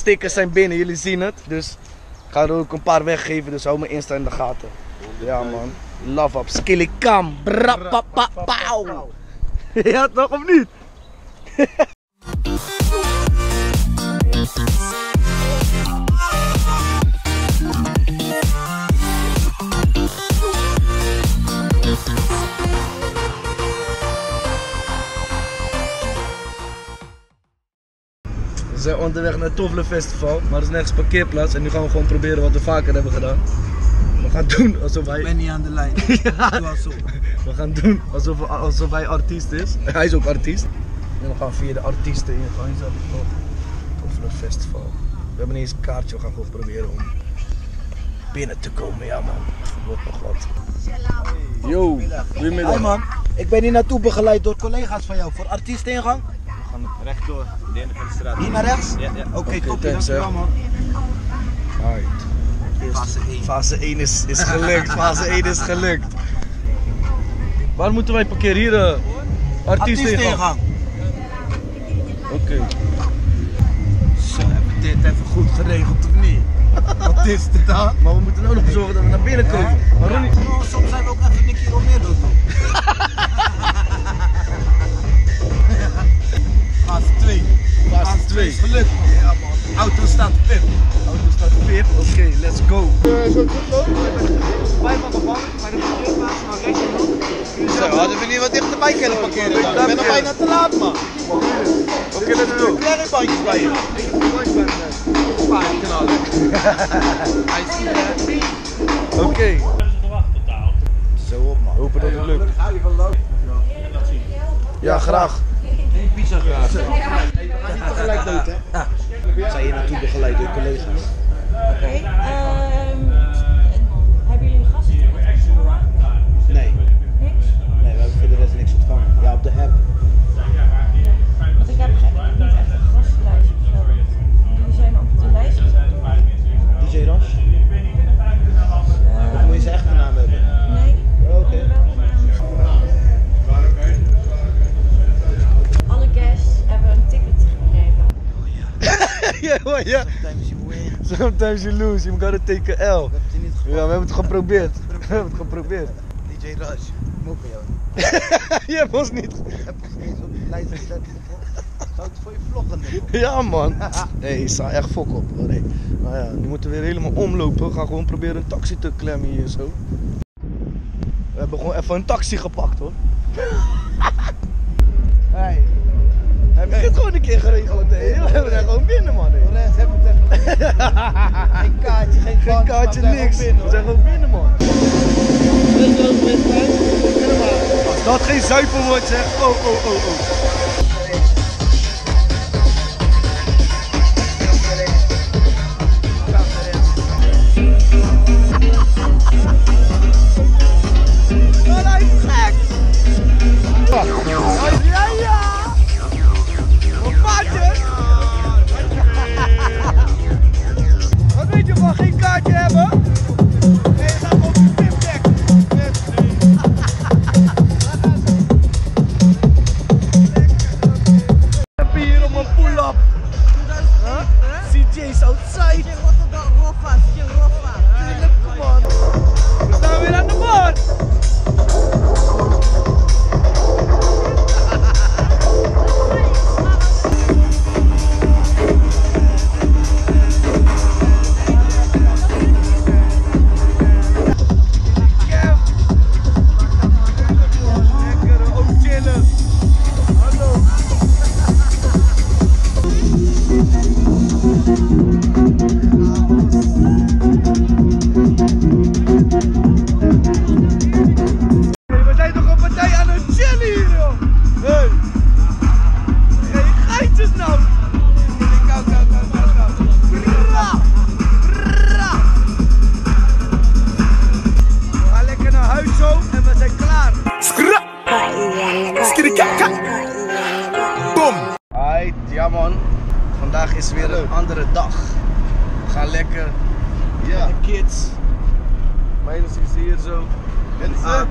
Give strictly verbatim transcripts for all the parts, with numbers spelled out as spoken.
stickers zijn binnen, jullie zien het. Dus ik ga er ook een paar weggeven, dus hou me Insta in de gaten. Ja man, love up, skillikam, brapapapauw. Ja toch of niet? We zijn onderweg naar het Toffler Festival, maar er is nergens parkeerplaats en nu gaan we gewoon proberen wat we vaker hebben gedaan. We gaan doen alsof hij... Ik ben niet aan de lijn. Ja. Doe al zo. We gaan doen alsof, alsof hij artiest is. Hij is ook artiest. En dan gaan we via de artiesten ingaan. Hier staat het toch. Toffler Festival. We hebben niet eens een kaartje, we gaan gewoon proberen om binnen te komen. Ja man, wordt nog wat. Yo, goedemiddag. Hey man, ik ben hier naartoe begeleid door collega's van jou voor artiesteningang. We gaan rechtdoor, de ene van de straat. Hier naar rechts? Ja, ja. Oké, Oké, top, thanks, dankjewel hè. man. Alright. Fase één. Fase één is, is gelukt, fase één is gelukt. Waar moeten wij parkeren? Hier, uh, artiesteningang. Oké. Okay. Zo, hebben we dit even goed geregeld of niet? Wat is dit dan? Maar we moeten ook nog zorgen dat we naar binnen komen. Waarom niet? Oh, soms zijn we ook even Nicky Romero toch? Fase twee. Fase twee. is gelukt man. Ja man. Auto staat pip. Auto staat vip. Oké, okay, let's go. Vijf van gevangen, bij de parkeerplaats, maar rechts en dan. Zo, hadden we niet wat dichterbij kunnen parkeren dan? Ik ben nog bijna te laat man. Oké, let's go. Kleine bandjes bij je. Ik heb een voice bij me. Paaien knallen. Hij is hier. Oké. Zo op man. Hopen dat het lukt. Ja, graag. Eén pizza graag. We gaan niet tegelijk dood hè? We zijn hier naartoe begeleid door collega's. Oké, okay, um, hebben jullie gasten ontvangen? Nee. Niks? Nee, we hebben voor de rest niks ontvangen. Ja, op de app. Want ik heb geen, niet echt een gastenlijst of zo. Jullie zijn op de lijst gezet door... D J Rush? Of moet je zijn echte naam hebben? Nee. Oh, oké. Onder welke naam? Alle guests hebben een ticket gekregen. Ja, maar ja. Sometimes you win. Sometimes you lose, you gotta take a L. Dat heb je niet Ja, we hebben het geprobeerd. We hebben het geprobeerd. D J Rush, mogen jou niet. Je hebt ons niet. Ik heb ons niet op de lijst gezet. Zou het voor je vloggen doen? Ja man. Nee, je staat echt fok op. Nee. Nou ja, nu moeten we weer helemaal omlopen. We gaan gewoon proberen een taxi te klemmen hier zo. We hebben gewoon even een taxi gepakt hoor. Hey. Heb je het gewoon een keer geregeld? Hè? We hebben er gewoon binnen man. Voor de rest hebben we het even. Geen kaartje, geen Geen band, kaartje, maar we zijn niks. gewoon binnen, We zijn gewoon binnen man. hoor. Als dat geen zuipen wordt zeg. Oh, oh, oh, oh. Ja, ja! Wat maatjes? Wat weet je van geen kaartje hebben? Nee, je gaat op je tipdeck. Even hier op mijn pull-up. Huh? C J's outside. Tuurlijk, man. We staan weer aan de bar. Ja man, vandaag is weer een andere dag. We gaan lekker Ja. met de kids. Meiden is hier zo. En Aad.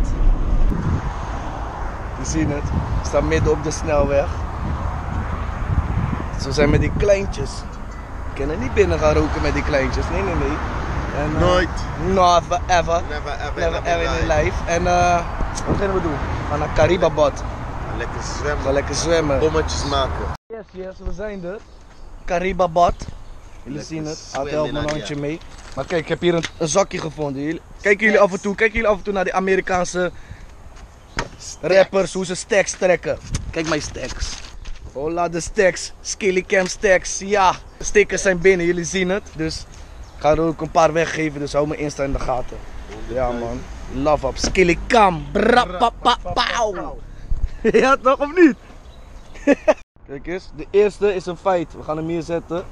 Je ziet het, we staan midden op de snelweg. Dus we zijn met die kleintjes. kunnen niet binnen gaan roken met die kleintjes. Nee, nee, nee. En, uh, Nooit. Never ever. Never ever, Never never ever in life. En uh, wat gaan we doen? We gaan naar Caribabad. Lekker We zwemmen. gaan lekker zwemmen. Bommetjes maken. Yes, yes, we zijn er. Caribabad. Jullie Lekker zien het. zwemmen Had helpt in mijn Adia. handje mee. Maar kijk, ik heb hier een, een zakje gevonden. Jullie, kijken jullie af en toe, kijken jullie af en toe naar die Amerikaanse rappers, hoe ze stacks trekken. Kijk mijn stacks. Hola de stacks, Skillycam stacks. Ja, de stickers zijn binnen, jullie zien het. Dus ik ga er ook een paar weggeven, dus hou mijn Insta in de gaten. Ja man, love up, Skillycam. Bra pa pa pauw. Ja toch of niet? Kijk eens, de eerste is een feit. We gaan hem hier zetten.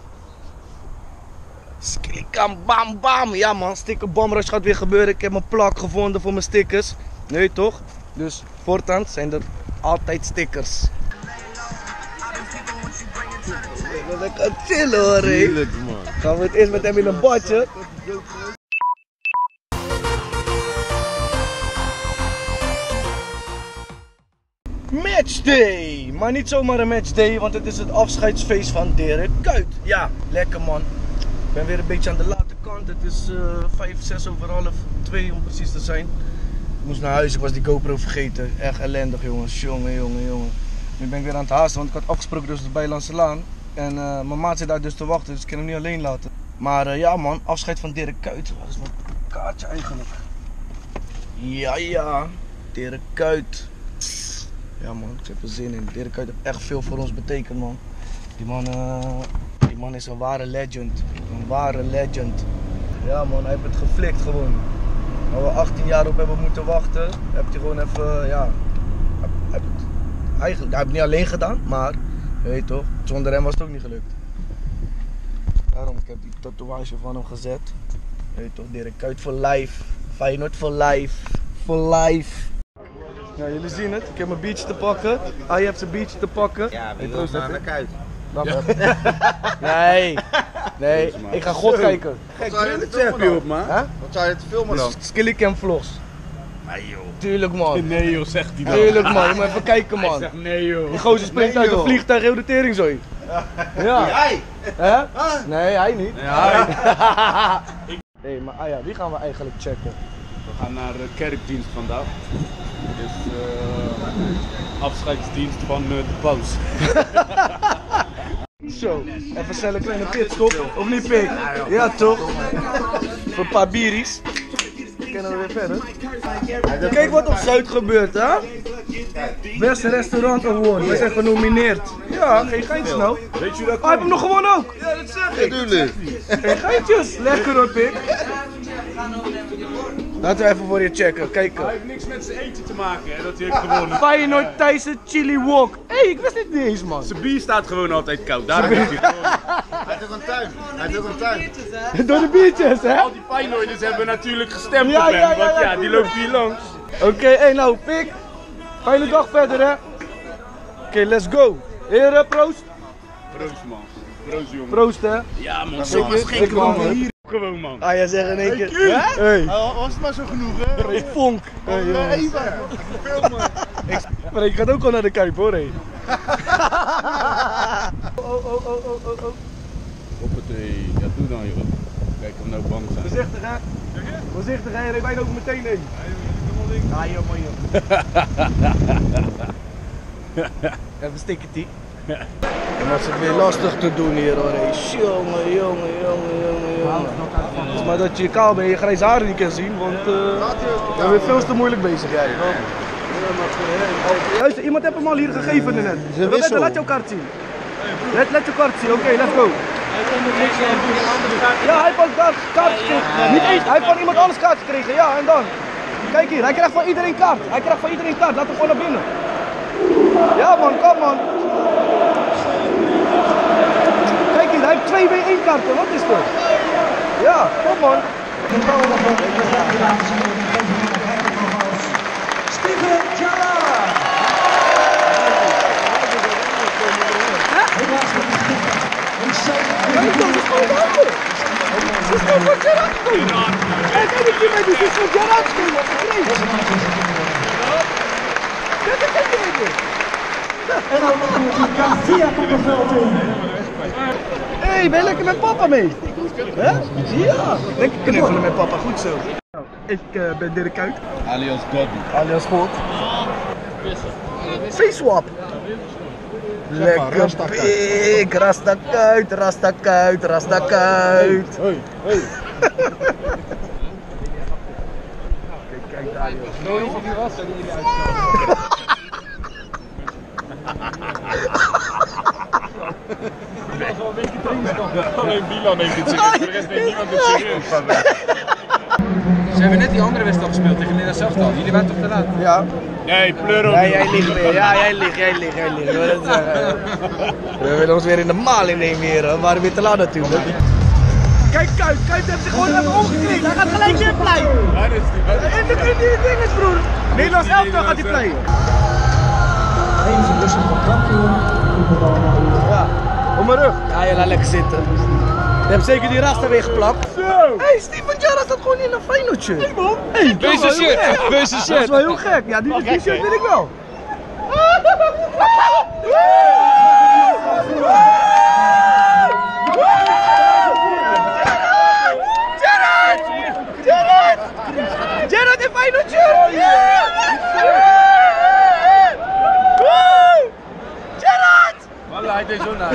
Skillycam, bam bam. Ja man, sticker bomrush gaat weer gebeuren. Ik heb mijn plak gevonden voor mijn stickers. Nee toch? Dus voortaan zijn er altijd stickers. We lekker chillen hoor. Hé. Heerlijk man. Gaan we het eerst met hem in een badje. Matchday! Maar niet zomaar een matchday, want het is het afscheidsfeest van Derek Kuyt. Ja, lekker man. Ik ben weer een beetje aan de late kant. Het is uh, vijf, zes over half twee om precies te zijn. Ik moest naar huis, ik was die GoPro vergeten. Echt ellendig jongens, jongen, jongen, jongen. Nu ben ik weer aan het haasten, want ik had afgesproken dus bij Bijlandse Laan. En uh, mijn maat zit daar dus te wachten, dus ik kan hem niet alleen laten. Maar uh, ja man, afscheid van Derek Kuyt. Wat is mijn kaartje eigenlijk? Ja ja, Derek Kuyt. Ja man, ik heb er zin in. Derek Kuyt heeft echt veel voor ons betekend man. Die man, uh, die man is een ware legend. Een ware legend. Ja man, hij heeft het geflikt gewoon. Waar we achttien jaar op hebben moeten wachten, heeft hij gewoon even, ja. Hij, hij, heeft het, eigenlijk, hij heeft het niet alleen gedaan, maar je weet toch, zonder hem was het ook niet gelukt. Daarom, ik heb die tatoeage van hem gezet. Je weet toch, Derek Kuyt voor life. Feyenoord voor life. For life. Ja, jullie zien het, ik heb mijn biertje te pakken. Hij heeft zijn biertje te pakken. Ja, Hey, we troost gaan naar even. Kuyt. Wacht even. Nee, nee, ik ga God kijken. Wat zou je te filmen op man? Hè? Wat zou je te filmen dan? Skillycam vlogs. Nee joh. Tuurlijk man. Nee joh, zegt hij dan. Tuurlijk man, je moet even kijken Hij man. zegt nee joh. Die gozer springt Nee, uit een joh. vliegtuig heel de tering zo. Ja. Jij! Hè? Nee, hij niet. Ja, Nee, maar ah ja, wie gaan we eigenlijk checken? we gaan naar de kerkdienst vandaag. Dus uh, afscheidsdienst van uh, de paus. Zo, even snel een kleine pitstop. Of niet pik? Ja toch? Voor een paar bieries. Dan kunnen we weer verder. Kijk wat op Zuid gebeurt hè? Beste Restaurant Award, wij zijn genomineerd. Ja, geen geintjes nou. Weet je dat? Oh, hij heeft hem nog gewonnen ook. Ja, dat zeg ik. Natuurlijk. Geen geintjes. Lekker hoor pik. Laten we even voor je checken, kijken. Hij heeft niks met zijn eten te maken hè, dat hij heeft gewonnen. Feyenoord Thijssen Chili Wok. Hé, hey, ik wist dit niet eens man. Zijn bier staat gewoon altijd koud, daarom heeft hij gewonnen. Hij heeft ook een tuin. Hij heeft ook een tuin. Door de biertjes hè? Al die Feyenoorders hebben natuurlijk gestemd Ja, op hem, ja, ja, want ja, ja, die loopt hier langs. Oké, okay, hey, nou pik. Fijne dag verder hè. Oké, okay, let's go. Heren, proost. Proost man. Proost jongen. Proost hè. Ja man, Zeker, zomaar zeker, schenken man. we hier gewoon man. Ah, jij zegt in één keer. Hè? Hey. Was het maar zo genoeg hè? Hey, Vonk. Hey, jongens. Ik maar ik ga ook al naar de Kuip hoor. Hey. Oh, oh, oh, oh, oh, oh, oh. Hoppatee, ja doe dan joh. Kijk hem nou bang zijn. Voorzichtig hè. Voorzichtig hè, je rijdt bijna ook meteen heen. Ja, jongen, joh. Even stikkertie. En wat is het weer lastig te doen hier hoor. Hey. Jongen, jongen, jongen, jongen, jongen. Het is maar dat je kaal bent en je grijze haren niet kan zien, want uh, je bent weer veel te moeilijk bezig jij. Luister, iemand heeft hem al hier gegeven net. Roberto, laat jouw kaart zien. Let, let jouw kaart zien, oké, okay, let's go. Ja, hij heeft al kaart, kaart gekregen. Niet eens, hij heeft van iemand anders kaart gekregen, ja, en dan. Kijk hier, hij krijgt van iedereen kaart. Hij krijgt van iedereen kaart, laat hem gewoon naar binnen. Ja man, kom man. Kijk hier, hij heeft twee W één kaarten, wat is dat? Ja, kom man. Steven Gerrard. Kijk dan, dat is gewoon de Dat is gewoon voor Gerrard gekomen. Kijk, kijk eens hiermee, dit is voor Gerrard gekomen. Kijk, kijk, kijk, kijk. En dan natuurlijk Garcia komt het veld in. Hé, hey, ben je lekker met papa mee? Hè? Ja, lekker knuffelen met papa, goed zo. Ik uh, ben Dirk Kuyt. Alias Godby. Alias God. Face swap. Lekker pik, Rasta Kuyt, Rasta Kuyt, Rasta Kuyt. Hoi, hoi. Kijk, kijk daar joh. Nooit van die Rasta die jullie uitkomen. Alleen Milan neemt het serieus, voor de rest neemt niemand het serieus van mij. Ze hebben net die andere wedstrijd gespeeld tegen Nederland Zachtal. Jullie waren toch te laat? Ja. Nee, pleur op. Ja, jij ligt weer. Ja, jij ligt, jij ligt, jij ligt. We willen, zeggen. We willen ons weer in de maling nemen hier. We waren weer te laat natuurlijk. Kijk, Kuyt, Kuyt heeft zich gewoon even omgeknikt. Hij gaat gelijk weer pleien. Ja, dat is die. In de in die dinges, broer. Nederlands elftal gaat hij pleien. Even rustig van kampioen. Ja, op mijn rug. Ja, je laat lekker zitten. Je hebt zeker die rasta weer geplakt. Hé, hey, Steven Gerrard staat gewoon in een Feyenoordje. Hey man. Hey, Wees een shit, wees een dat shit. is wel heel gek. Ja, die, die shirt wil ik wel. Gerrard! Gerrard! Gerrard in Feyenoordje! Gerrard! Wallah, hij deed zo naar.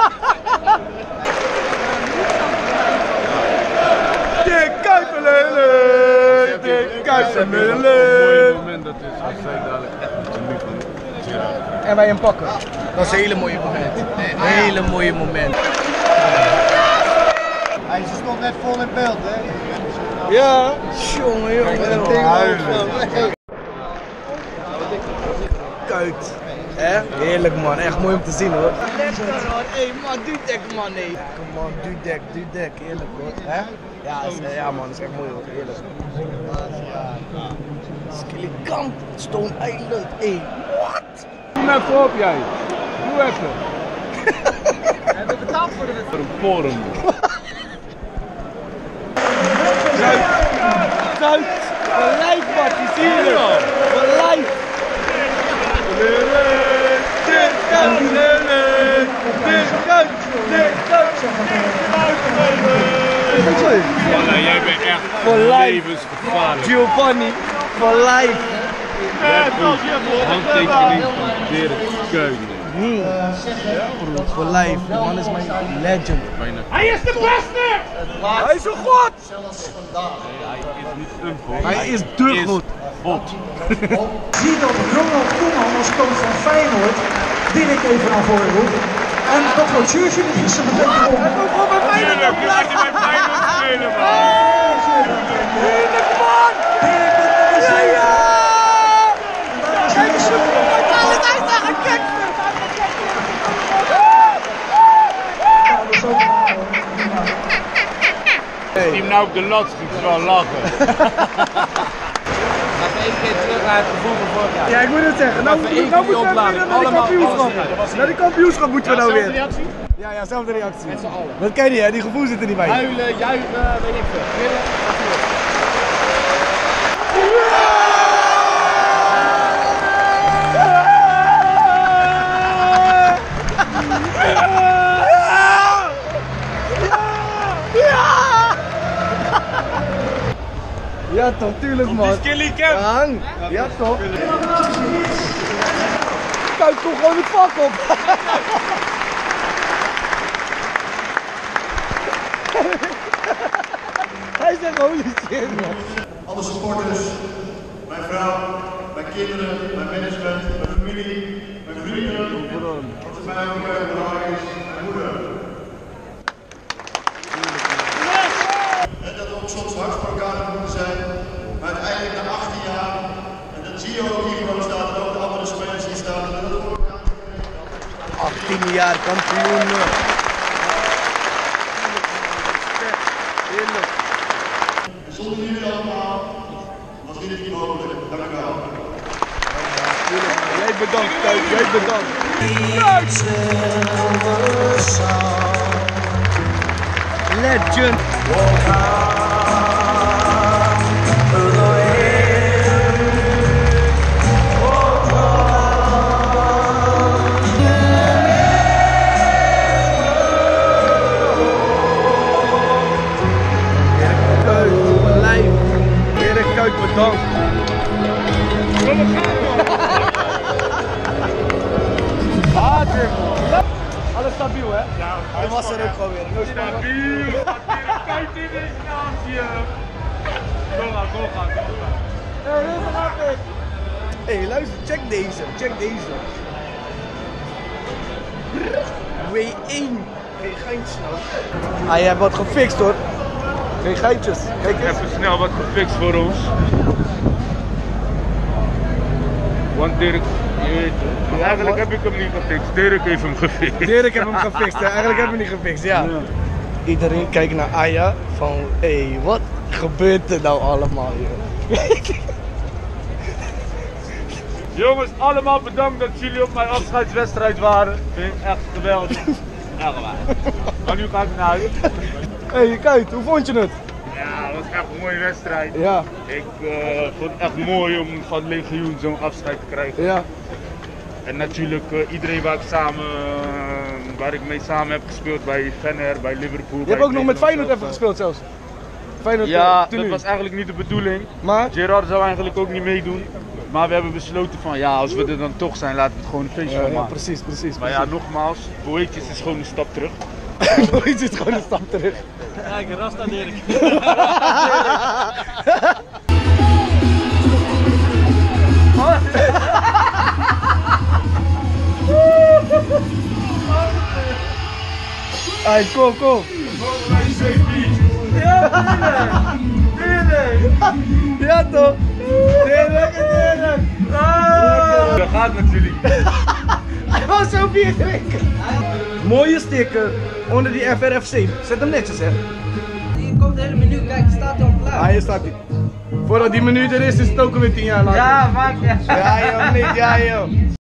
De Kuipelele! De Een Kuipelele! moment dat is als zij dadelijk echt met zijn nu van Gerrard. En wij hem pakken. Dat is een hele mooie moment. Een hele mooie moment. Hij stond net vol in beeld, hè? Ja. Jongen, jongen. Kuyt. Hè? Heerlijk man, echt mooi om te zien hoor. Lekker hoor, hé man, Dudek man, hé. Kom man, Dudek, Dudek, heerlijk hoor. Hè? Ja, is, ja man, is echt mooi hoor, heerlijk. Skillykamp, Stone Island, hé. What? Doe hem even op jij. Doe even. We hebben betaald voor de wedstrijd. Voor een forum. Kuyt, voor lijf Martie, zie je het? Voor lijf. Wallah, jij bent echt voor lijf. levensgevaarlijk. Giovanni, voor lijf. Handtekening van Dirk Kuyt. Hmm. Voor lijf, de man is mijn legend. Hij is de beste! Hij is een god! Hij is niet een god. Hij is de god. God. Zie dat Ronald Koeman als coach van Feyenoord Dirk even naar voren roept. En dat wordt Sjoerdje die gisteren meteen gewonnen. Hij komt gewoon bij Feyenoord Tuurlijk, op nu gaat hij bij Feyenoord spelen, man. Heerlijk man! Ja, ja! Kijk eens, hij is daar gekekt! Als hij hem nou op de lat schiet, is wel lachen. Laten we één keer terug naar het gevoel van vorig jaar. Ja, ik moet het zeggen. Nou, Even nou één keer moeten we oplading. weer naar die Allemaal, kampioenschap. alles erin. Naar die kampioenschap moeten we nou weer. reactie? Ja, ja, zelfde reactie. Met z'n allen. Dat ken je, hè? Die gevoel zit er niet bij. Huilen, juichen, weet ik veel. Willen, natuurlijk. Ja toch, tuurlijk man. Skillykamp. Hang. Ja toch. Kijk toch gewoon het vak op. Hij zegt holy shit man. Alle supporters, mijn vrouw, mijn kinderen, mijn management, mijn familie, mijn vrienden. Wat voor mij ook heel belangrijk is, mijn moeder. En dat we ook soms hard voor elkaar hebben moeten zijn. Maar uiteindelijk na achttien jaar, en dat zie je ook hier gewoon staan, en ook de andere spelers hier staan, dat we dat voor elkaar hebben. achttien jaar kampioen. Heerlijk. Zonder jullie allemaal was dit niet mogelijk. Dank u wel. Jij bedankt, Kuyt. Jij bedankt. Legend. Bedankt. Alles stabiel, hè? Ja, hij was er ook gewoon weer. No Stabiel. Kijk in deze naamje. Doorgaan, doorgaan, doorgaan. Hé, rustig aan, Pik. Hé, luister, check deze, check deze. W één. Geen geintjes nou. Ah, je hebt wat gefixt hoor. Geen geintjes. Kijk eens. Even snel wat gefixt voor ons. Want Dirk, je weet het. Eigenlijk heb ik hem niet gefixt. Dirk heeft hem gefixt. Dirk heeft hem gefixt, hè? Eigenlijk hebben we hem niet gefixt, ja. ja. Iedereen kijkt naar Aya van, hé, hey, wat gebeurt er nou allemaal hier? Jongens, allemaal bedankt dat jullie op mijn afscheidswedstrijd waren. Vind ik echt geweldig. Echt waar. Maar nu ga ik naar huis. Hé, hey, kijk, hoe vond je het? Ja, dat was echt een mooie wedstrijd. Ja. Ik uh, vond het echt mooi om van Legioen zo'n afscheid te krijgen. Ja. En natuurlijk uh, iedereen waar ik, samen, uh, waar ik mee samen heb gespeeld, bij Fener, bij Liverpool. Je hebt ook nog met Feyenoord even gespeeld zelfs. Feyenoord, ja, uh, dat was eigenlijk niet de bedoeling. Maar? Gerard zou eigenlijk ook niet meedoen. Maar we hebben besloten van ja, als we er dan toch zijn, laten we het gewoon een feestje ja, van ja, maken. precies, precies. Maar precies. ja, nogmaals, Boetjes is gewoon een stap terug. Boetjes is gewoon een stap terug. Kijk, Rasta Dirk. Ai, kom, kom. Ja, tuurlijk. Ja toch? Tuurlijk, tuurlijk. Dat gaat natuurlijk. Hij was zo bier drinken. Mooie sticker onder die F R F C. Zet hem netjes, hè. Hier komt het hele menu, kijk, staat al klaar. Ah, hier staat hij. Voordat die menu er is, is het ook alweer tien jaar lang. Ja, maakt niet. Ja joh, niet, ja joh.